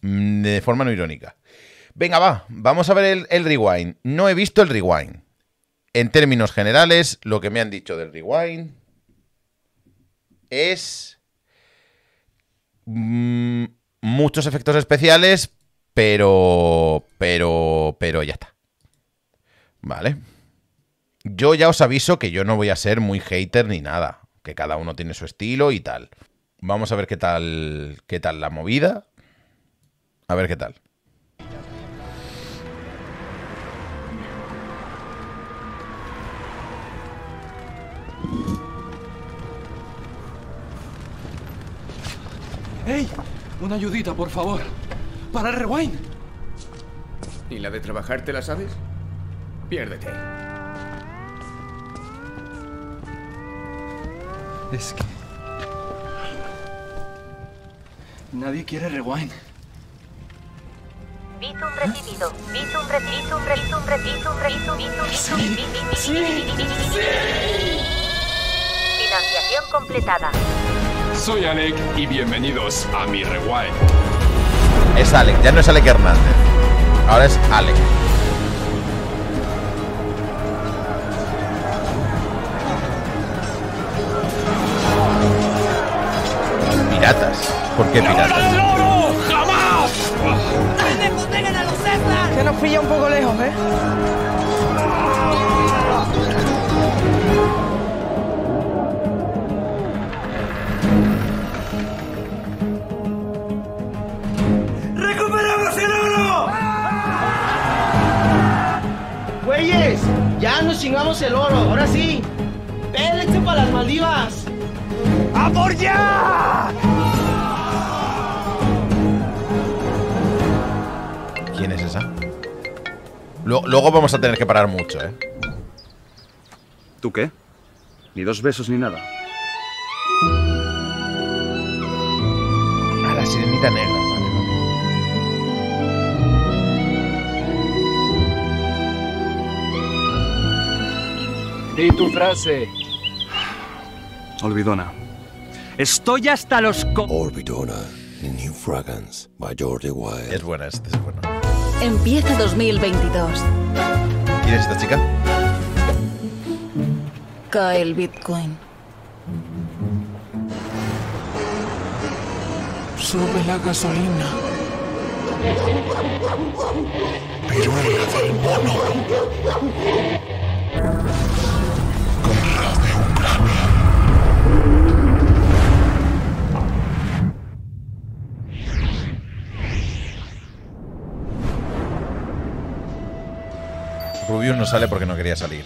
De forma no irónica. Venga, va, vamos a ver el rewind. No he visto el rewind. En términos generales, lo que me han dicho del rewind es muchos efectos especiales, pero ya está. Vale. Yo ya os aviso que yo no voy a ser muy hater ni nada, que cada uno tiene su estilo y tal. Vamos a ver qué tal la movida. A ver qué tal. ¡Ey! Una ayudita, por favor. Para el rewind. ¿Y la de trabajar te la sabes? Piérdete. Es que... nadie quiere rewind. Bizum recibido. Bizum recibido. Financiación completada. Soy Alec y bienvenidos a mi rewind. Es Alec, ya no es Alec Hernández. Ahora es Alec. ¿Piratas? ¿Por qué piratas? ¡Loro! ¡Jamás! Que nos pilla un poco lejos, ¿eh? ¡Recuperamos el oro! ¡Güeyes! Ya nos chingamos el oro, ahora sí. ¡Pélense para las Maldivas! ¡A por ya! ¿Quién es esa? Luego vamos a tener que parar mucho, ¿eh? ¿Tú qué? Ni dos besos ni nada. A la sirenita negra, vale. Di tu frase. Olvidona. Estoy hasta los Orbidona, New Fragrance by Jordi Wild. Es buena, este es bueno. Empieza 2022. ¿Quién es esta chica? Cae el Bitcoin. Sube la gasolina. Pero la del mono. Con de Ucrania. Rubius no sale porque no quería salir.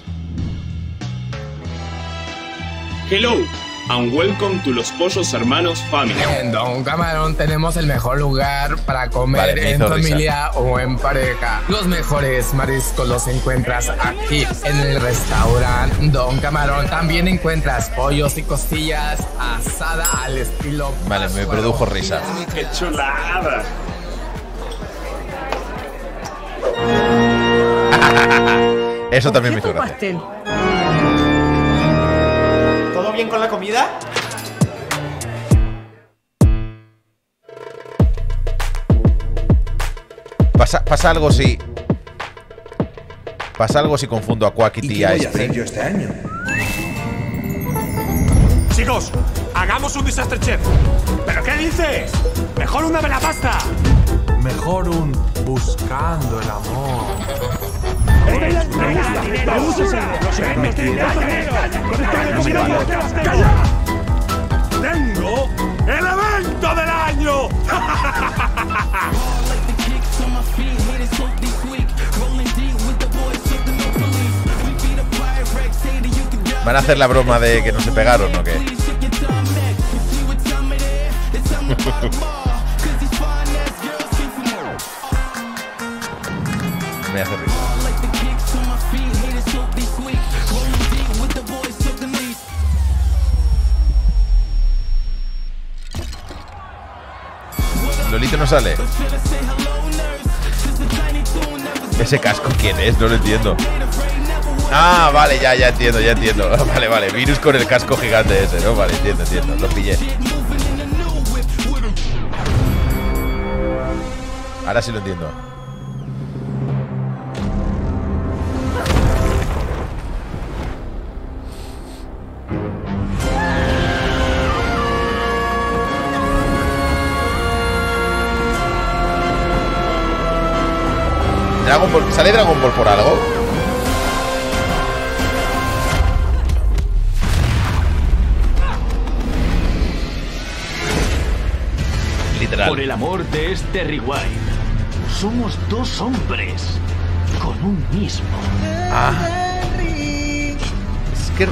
Hello, and welcome to Los Pollos Hermanos Family. En Don Camarón tenemos el mejor lugar para comer Vale, en familia o en pareja. Los mejores mariscos los encuentras aquí en el restaurante Don Camarón. También encuentras pollos y costillas asada al estilo. Vale, me produjo risa. ¡Qué chulada! Eso también me hizo gracia. Pastel. ¿Todo bien con la comida? Pasa algo si... Pasa algo si confundo a Quackity y a Spring. Yo este año. Chicos, hagamos un desastre chef. ¿Pero qué dices? Mejor una de la pasta. Mejor un buscando el amor. ¡Tengo el evento del año! ¿Van a hacer la broma de que no se pegaron o qué? Me hace risa. Lolito no sale. ¿Ese casco quién es? No lo entiendo. Ah, vale, ya entiendo, ya entiendo. Vale, Virus con el casco gigante ese, ¿no? Vale, entiendo, lo pillé. Ahora sí lo entiendo. Dragon Ball, ¿sale Dragon Ball por algo? Literal. Por el amor de este rewind, somos dos hombres con un mismo. Ah. Es que...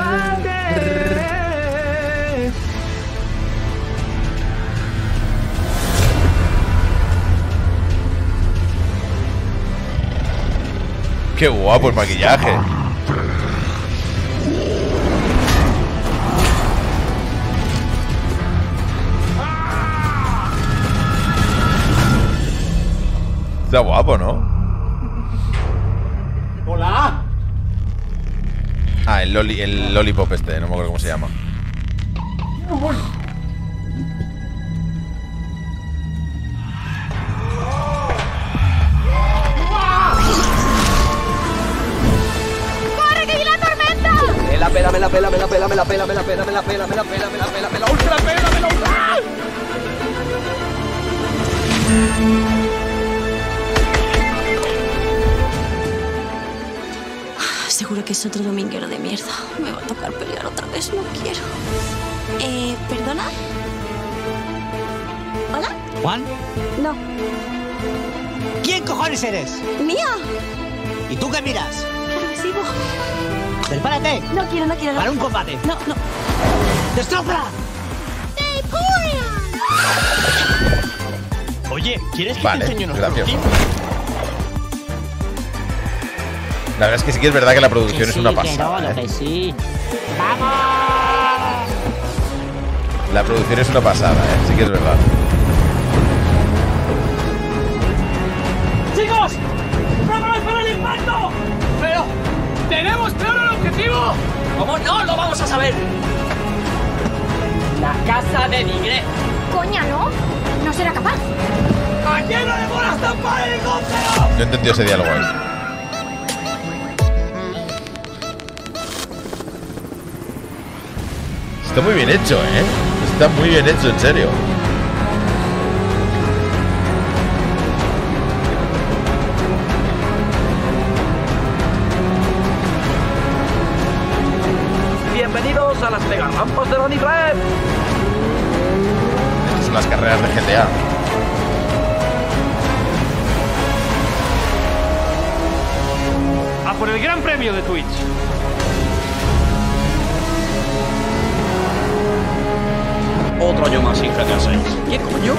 Qué guapo el maquillaje. Está guapo, ¿no? Hola. Ah, el lollipop este, no me acuerdo cómo se llama. Me la pela, ultra pela, ultra. Seguro que es otro dominguero de mierda. Me va a tocar pelear otra vez, no quiero. ¿Perdona? ¿Hola? ¿Juan? No. ¿Quién cojones eres? ¿Mía? ¿Y tú qué miras? Claro que sí, vos. ¡Prepárate! No quiero. Para un combate. No. ¡Destroza! Oye, ¿quieres que te enseñe unos truquillos? La verdad es que sí que es verdad que la producción es una pasada. Que sí. ¡Vamos! La producción es una pasada, sí que es verdad. ¡Chicos! ¡Vámonos para el impacto! ¡Pero! ¡tenemos claro el objetivo! ¿Cómo no lo vamos a saber? La casa de Nigre. Coña, ¿no? No será capaz. ¡A lleno de bolas tampar el helicóptero! No he entendido ese diálogo ahí. Está muy bien hecho, Está muy bien hecho, en serio. Bienvenidos a las megarampas de la Nigre. Estas son las carreras de GTA. A por el gran premio de Twitch. Otro año más sin GTA 6. ¿Qué coño?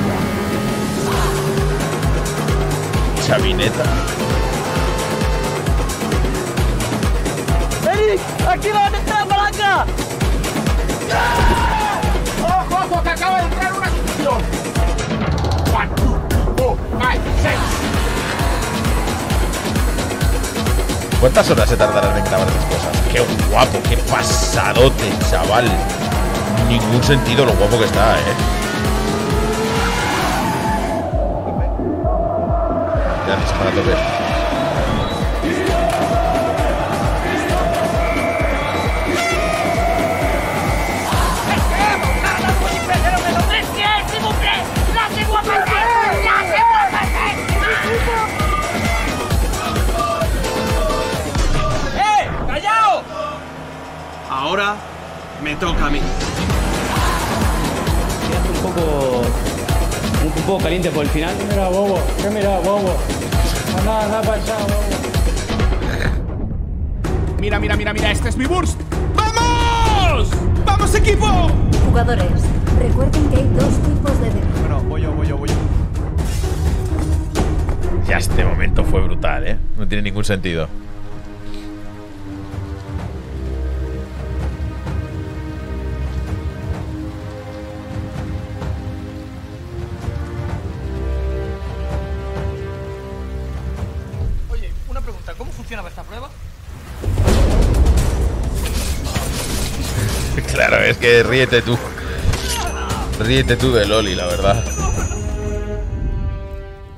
Chavineta. ¡Eric! ¡Aquí va a meter la palanca! ¡Ojo, ojo! ¡Que acaba de entrar una sucesión! 1, 2, 3, 4, 6. ¿Cuántas horas se tardarán en grabar esas cosas? ¡Qué guapo! ¡Qué pasadote, chaval! Ningún sentido lo guapo que está, Ya dispara a tope. ¡Callao! Ahora me toca a mí. Un poco caliente por el final. Mira, bobo. ¿Qué mira, bobo? Nada para allá, bobo. Mira, este es mi burst. ¡Vamos! ¡Vamos, equipo! Jugadores, recuerden que hay dos tipos de dedo. Bueno, voy yo. Ya este momento fue brutal, No tiene ningún sentido. Oye, una pregunta. ¿Cómo funcionaba esta prueba? Claro, es que ríete tú. Ríete tú de Loli, la verdad.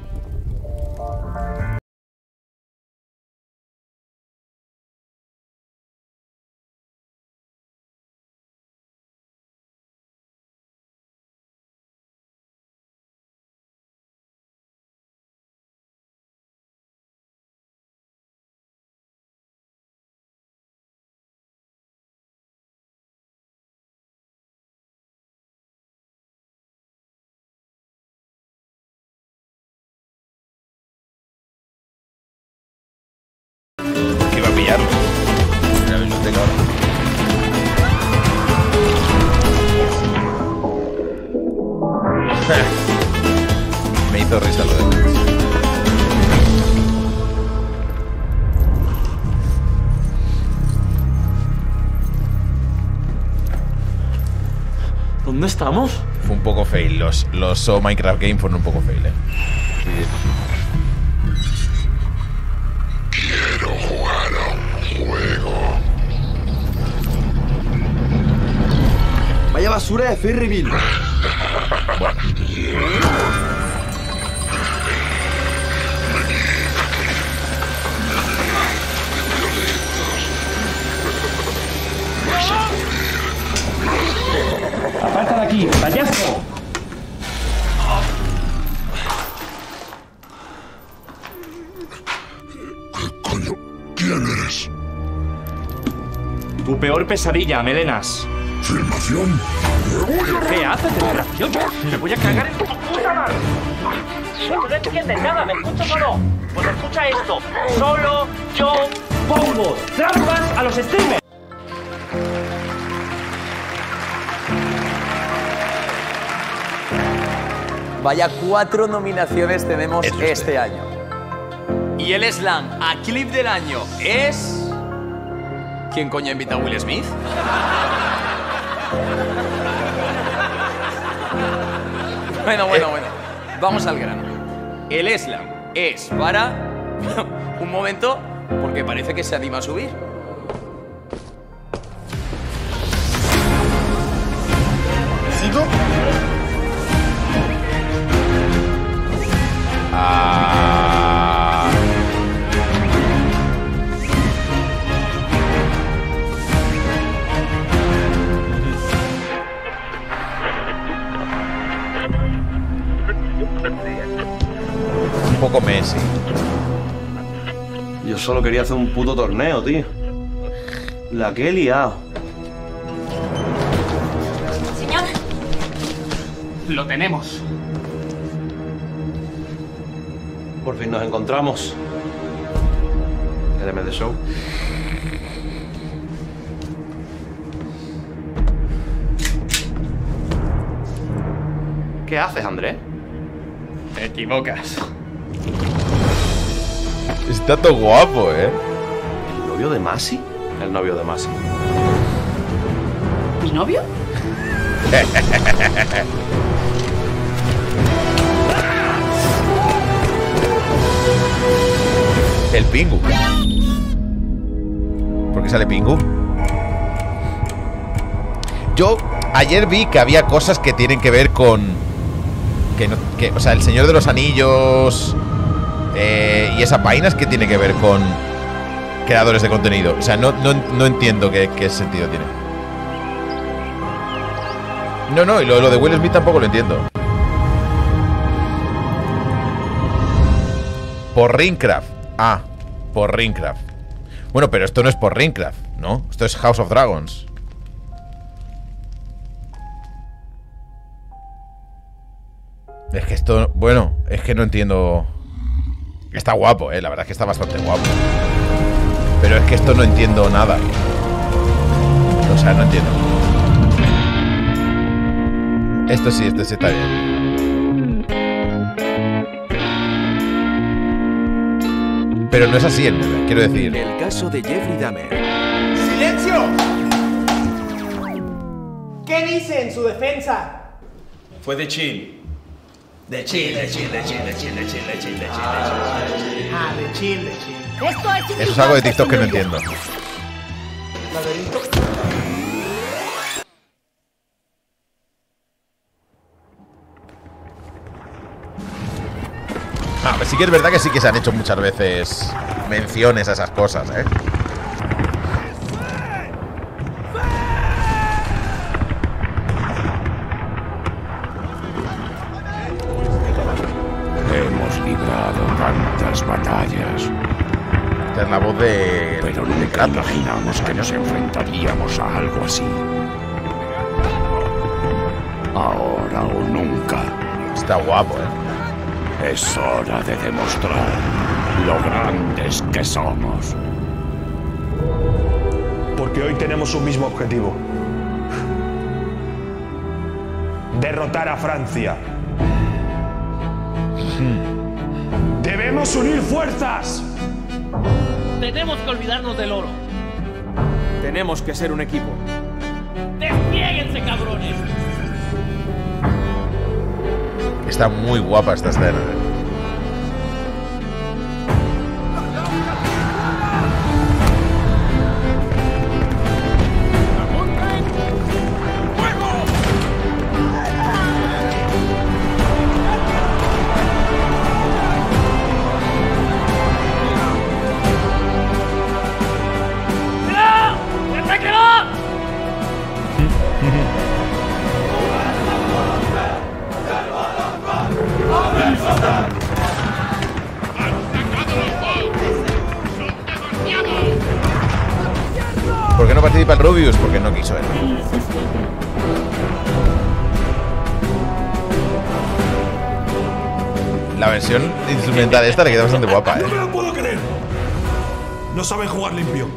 hizo restart lo de Lens. ¿Dónde estamos? Fue un poco fail. Los Minecraft Game fueron un poco fail, Quiero jugar a un juego. Vaya basura de Ferryville. Bueno. ¡Aparta de aquí, payaso! ¿Qué coño? ¿Quién eres? Tu peor pesadilla, Melenas. ¿Filmación? ¿Qué haces, desgraciado? ¡Me voy a cagar en tu puta madre! No entiendes nada, ¿me escuchas o no? Pues escucha esto. Solo yo pongo trampas a los streamers. Vaya 4 nominaciones tenemos este año. Y el slam a clip del año es... ¿Quién coño invita a Will Smith? Bueno. Vamos al grano. El slam es para... un momento, porque parece que se anima a subir. ¿Sigo? Un poco Messi. Yo solo quería hacer un puto torneo, tío. La que he liado. Señor. Lo tenemos. Por fin nos encontramos. LM de show. ¿Qué haces, Andrés? Te equivocas. Está todo guapo, ¿eh? ¿El novio de Masi? El novio de Masi. ¿Mi novio? El Pingu. ¿Por qué sale Pingu? Yo ayer vi que había cosas que tienen que ver con... o sea, el Señor de los Anillos... y esa vainas que tiene que ver con creadores de contenido. O sea, no entiendo qué sentido tiene. No, y lo de Will Smith tampoco lo entiendo. Por Ringcraft. Ah, por Ringcraft. Bueno, pero esto no es por Ringcraft, ¿no? Esto es House of Dragons. Es que esto... Bueno, es que no entiendo... Está guapo, la verdad es que está bastante guapo. Pero es que esto no entiendo nada. O sea, no entiendo. Esto sí está bien. Pero no es así, quiero decir. El caso de Jeffrey Dahmer. ¡Silencio! ¿Qué dice en su defensa? Fue de chill. De chill. Ah, de chill. Eso es algo de TikTok que no entiendo. Pues sí que es verdad que sí que se han hecho muchas veces menciones a esas cosas, ¿eh? Hemos librado tantas batallas. Esta es la voz de... Pero nunca imaginamos que nos enfrentaríamos a algo así. Ahora o nunca. Está guapo, ¿eh? Es hora de demostrar lo grandes que somos. Porque hoy tenemos un mismo objetivo. Derrotar a Francia. ¡Debemos unir fuerzas! Tenemos que olvidarnos del oro. Tenemos que ser un equipo. ¡Desplieguense, cabrones! Está muy guapa esta escena. ¿Por qué no participa el Rubius? Porque no quiso él. La versión instrumental esta le queda bastante guapa, ¡No me lo puedo creer! No saben jugar limpio.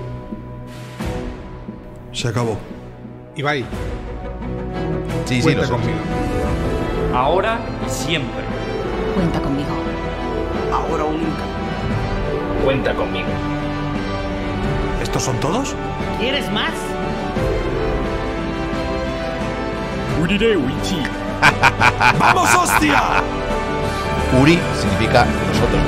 Se acabó. Ibai. Sí, Cuenta lo sé. conmigo. Ahora y siempre. Cuenta conmigo. Ahora o nunca. Cuenta conmigo. ¿Estos son todos? ¿Quieres más? ¡Vamos, hostia! Uri significa nosotros.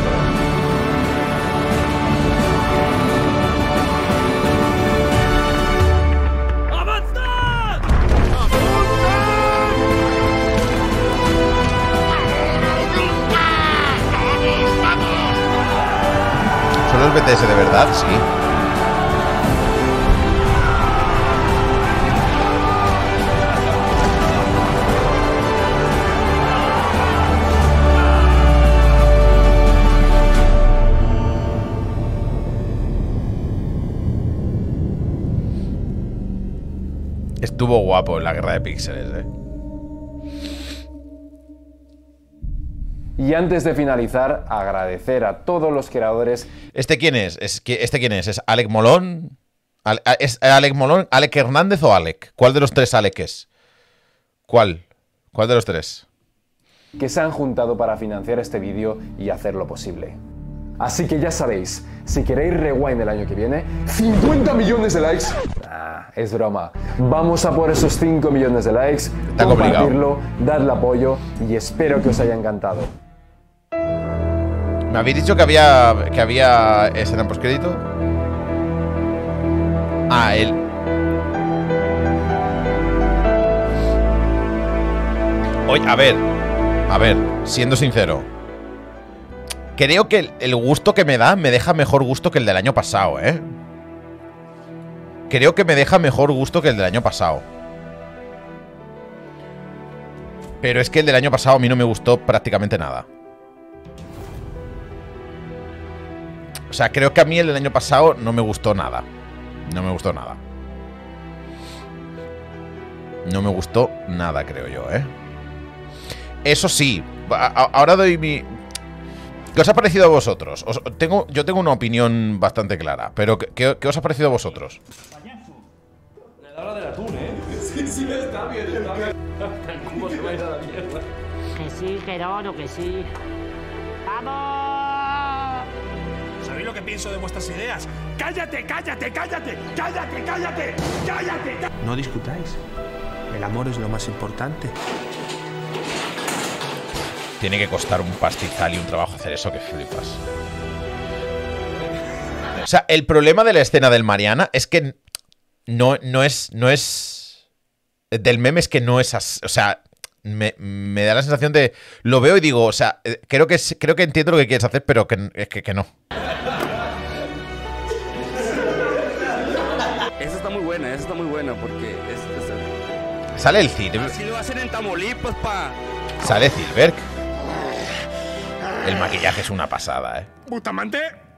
¿Son los BTS de verdad? Sí. Estuvo guapo en la guerra de píxeles, ¿eh? Y antes de finalizar, agradecer a todos los creadores. ¿Este quién es? ¿Este quién es? ¿Es Alec Molón? ¿Es Alec Molón? ¿Alec Hernández o Alec? ¿Cuál de los tres Alec es? ¿Cuál? ¿Cuál de los tres? Que se han juntado para financiar este vídeo y hacerlo posible. Así que ya sabéis, si queréis Rewind el año que viene, 50 millones de likes. Es broma. Vamos a por esos 5 millones de likes, compartirlo, darle apoyo y espero que os haya encantado. ¿Me habéis dicho que había escena postcrédito? Ah, él. Oye, a ver, siendo sincero, creo que el gusto que me da me deja mejor gusto que el del año pasado, ¿eh? Creo que me deja mejor gusto que el del año pasado. Pero es que el del año pasado a mí no me gustó prácticamente nada. O sea, creo que a mí el del año pasado no me gustó nada. No me gustó nada. No me gustó nada, creo yo, ¿eh? Eso sí, ahora doy mi... ¿Qué os ha parecido a vosotros? Yo tengo una opinión bastante clara, pero ¿qué os ha parecido a vosotros? La hora del atún, ¿eh? Sí, está bien, está bien. ¿Cómo se va a ir a la mierda? Que sí, Gerono, que sí. ¡Vamos! ¿Sabéis lo que pienso de vuestras ideas? ¡Cállate, cállate, cállate! ¡Cállate, cállate! ¡Cállate! No discutáis. El amor es lo más importante. Tiene que costar un pastizal y un trabajo hacer eso que flipas. O sea, el problema de la escena del Mariana es que no es... Del meme es que no es así. O sea, me da la sensación de... Lo veo y digo, o sea, creo que entiendo lo que quieres hacer, pero que no. Esa está muy buena porque Sale el Silver. Así lo hacen en Tamaulipas, pa. Sale Silver. El maquillaje es una pasada, ¿eh? ¡Bustamante!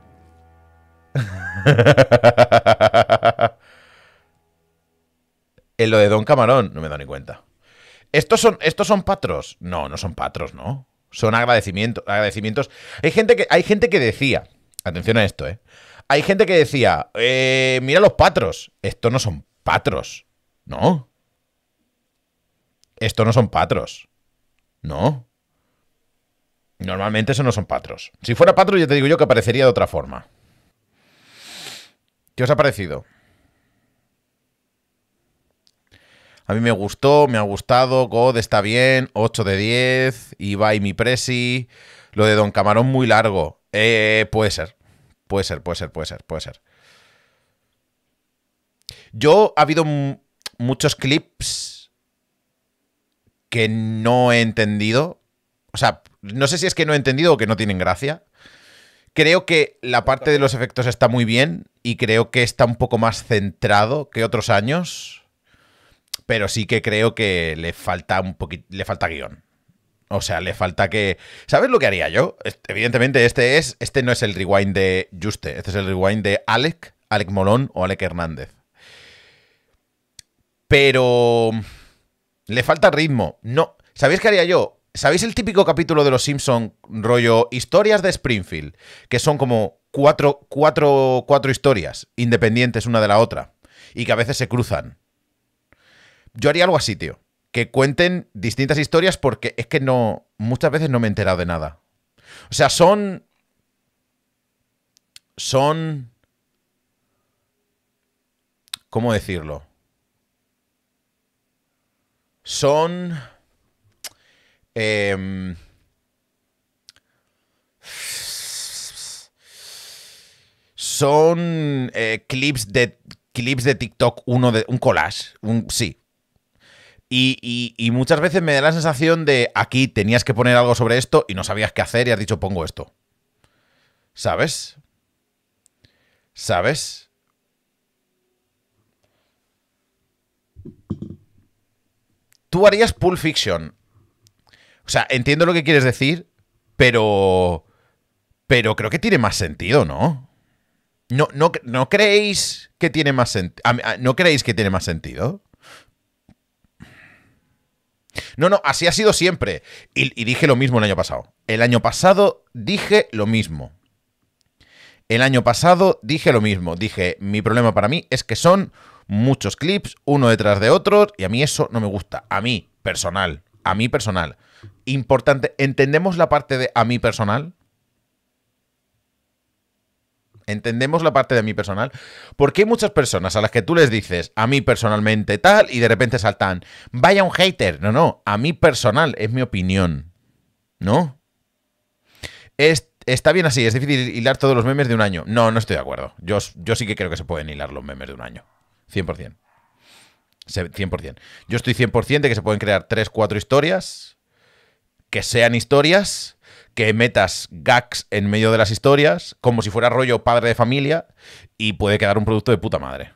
En lo de Don Camarón no me he dado ni cuenta. ¿Estos son patros? No, no son patros, ¿no? Son agradecimientos. Hay gente que decía... Atención a esto, ¿eh? Hay gente que decía... mira los patros. Estos no son patros. ¿No? Estos no son patros. ¿No? Normalmente eso no son patros. Si fuera patro, ya te digo yo que aparecería de otra forma. ¿Qué os ha parecido? A mí me gustó, me ha gustado. God está bien, 8 de 10. Ibai mi presi. Lo de Don Camarón muy largo. Puede ser. Puede ser. Yo ha habido muchos clips que no he entendido. O sea, no sé si es que no he entendido o que no tienen gracia. Creo que la parte de los efectos está muy bien y creo que está un poco más centrado que otros años, pero sí que creo que le falta un poquito, le falta guión. O sea, le falta que... ¿Sabes lo que haría yo? Evidentemente este no es el rewind de Juste, este es el rewind de Alec Molón o Alec Hernández. Pero le falta ritmo. No, ¿sabéis qué haría yo? ¿Sabéis el típico capítulo de Los Simpson rollo historias de Springfield? Que son como cuatro historias independientes una de la otra y que a veces se cruzan. Yo haría algo así, tío. Que cuenten distintas historias porque es que no... Muchas veces no me he enterado de nada. O sea, son... ¿Cómo decirlo? Son clips de TikTok, un collage, sí. Y muchas veces me da la sensación de aquí tenías que poner algo sobre esto y no sabías qué hacer y has dicho pongo esto. ¿Sabes? ¿Sabes? Tú harías Pulp Fiction. O sea, entiendo lo que quieres decir, pero creo que tiene más sentido, ¿no? ¿No creéis que tiene más sentido? ¿No creéis que tiene más sentido? No, así ha sido siempre. Y dije lo mismo el año pasado. El año pasado dije lo mismo. Dije, mi problema para mí es que son muchos clips, uno detrás de otro, y a mí eso no me gusta. A mí, personal. Importante, ¿entendemos la parte de a mí personal? ¿Entendemos la parte de a mí personal? Porque hay muchas personas a las que tú les dices a mí personalmente tal y de repente saltan, vaya un hater. No, a mí personal, es mi opinión. ¿No? Está bien así, es difícil hilar todos los memes de un año. No estoy de acuerdo. Yo sí que creo que se pueden hilar los memes de un año. 100%. 100%. Yo estoy 100% de que se pueden crear 3-4 historias, que sean historias, que metas gags en medio de las historias, como si fuera rollo padre de familia, y puede quedar un producto de puta madre.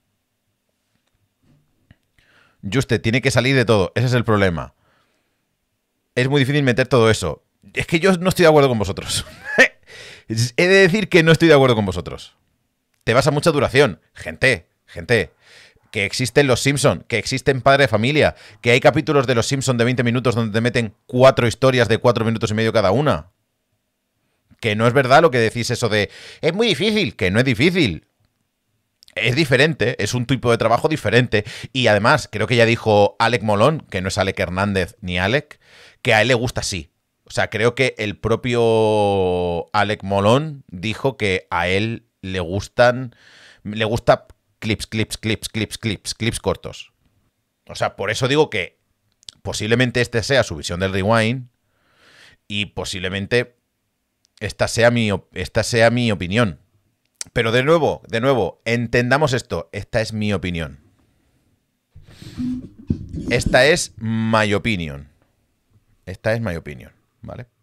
Juste, tiene que salir de todo. Ese es el problema. Es muy difícil meter todo eso. Es que yo no estoy de acuerdo con vosotros. He de decir que no estoy de acuerdo con vosotros. Te vas a mucha duración. Gente. Que existen Los Simpson, que existen Padre de Familia, que hay capítulos de Los Simpson de 20 minutos donde te meten 4 historias de 4 minutos y medio cada una. Que no es verdad lo que decís eso de es muy difícil, que no es difícil. Es diferente, es un tipo de trabajo diferente. Y además, creo que ya dijo Alec Molón, que no es Alec Hernández ni Alec, que a él le gusta así. O sea, creo que el propio Alec Molón dijo que a él le gusta clips cortos. O sea, por eso digo que posiblemente este sea su visión del rewind y posiblemente esta sea mi opinión. Pero de nuevo, entendamos esto. Esta es mi opinión. Esta es my opinion. ¿Vale?